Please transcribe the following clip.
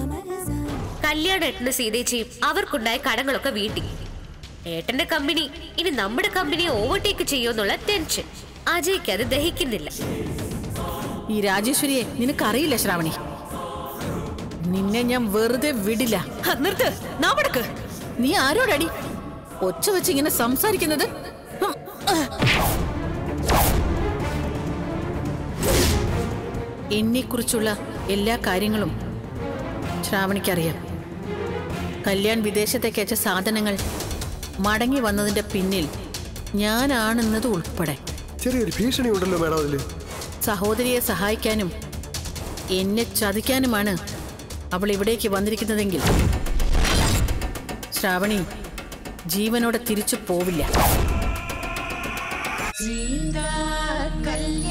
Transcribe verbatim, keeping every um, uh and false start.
കല്യാണേട്ടന് സീതേച്ചിയും അവർക്കുണ്ടായ കടങ്ങളൊക്കെ വീട്ടി. ഏട്ടന്റെ കമ്പനി ഇനി നമ്മുടെ കമ്പനിയെ ഓവർടേക്ക് ചെയ്യുമെന്നുള്ള ടെൻഷൻ അജയ്ക്ക് അത് ദഹിക്കുന്നില്ല. ഈ രാജേശ്വരിയെ നിനക്കറിയില്ല ശ്രാവണി, നിന്നെ ഞാൻ വെറുതെ വിടില്ല. നിർത്ത്, നാവടക്ക്. നീ ആരോടടി ഒച്ച വെച്ച് ഇങ്ങനെ സംസാരിക്കുന്നത്? എന്നെക്കുറിച്ചുള്ള എല്ലാ കാര്യങ്ങളും ശ്രാവണിക്കറിയാം. കല്യാൺ വിദേശത്തേക്ക് അയച്ച സാധനങ്ങൾ മടങ്ങി വന്നതിന്റെ പിന്നിൽ ഞാനാണെന്നത് ഉൾപ്പെടെ. ചെറിയൊരു ഭീഷണി ഉണ്ടല്ലോ മേഡം അതില്. സഹോദരിയെ സഹായിക്കാനും എന്നെ ചതിക്കാനുമാണ് അവൾ ഇവിടേക്ക് വന്നിരിക്കുന്നതെങ്കിൽ ശ്രാവണി ജീവനോടെ തിരിച്ചു പോവില്ല.